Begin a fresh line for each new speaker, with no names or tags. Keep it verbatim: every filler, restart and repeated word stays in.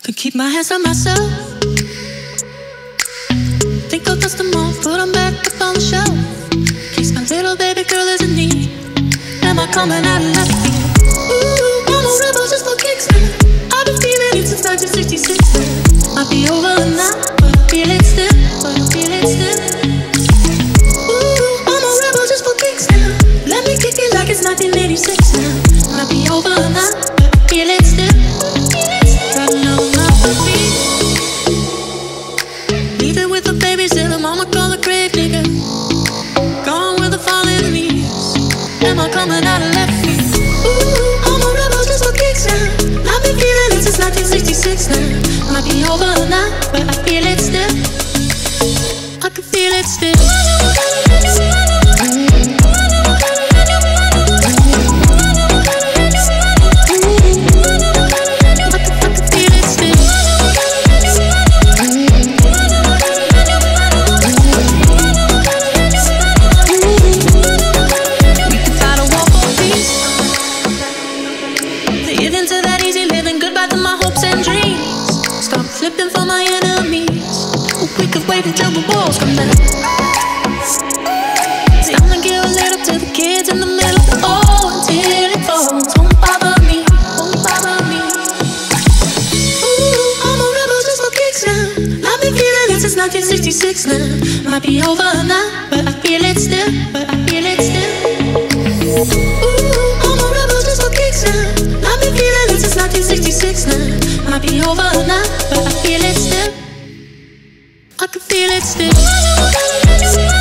Could keep my hands on myself. Think I'll dust them off, put them back up on the shelf. Case my little baby girl is in need. Am I coming out of left field? Ooh, I'm a rebel just for kicks now. I've been feeling it since nineteen sixty-six now. Might be over now, but I feel it still, but I feel it still. Ooh, I'm a rebel just for kicks now. Let me kick it like it's nineteen eighty-six now. Might be over now, but I feel it still. Riding on my feet, leaving with the baby, still the mama call a grave digger. Gone with the falling leaves. Am I coming out of left field? Ooh, I'm a rebel just for kicks now. I've been feeling it since nineteen sixty-six now. Might be over now, but I feel it still. I can feel it still. Flipping for my enemies. We could wait until the walls come down. It's time to give a little to the kids in the middle. Oh, until it falls. Won't bother me, won't bother me. Ooh, I'm a rebel just for kicks now. I've been feeling it since nineteen sixty-six now. Might be over now, but I feel it still, but I feel it still. Ooh, I'm a rebel just for kicks now. I've been feeling it since nineteen sixty-six now. Might be over now, but I feel it still. I can feel it still.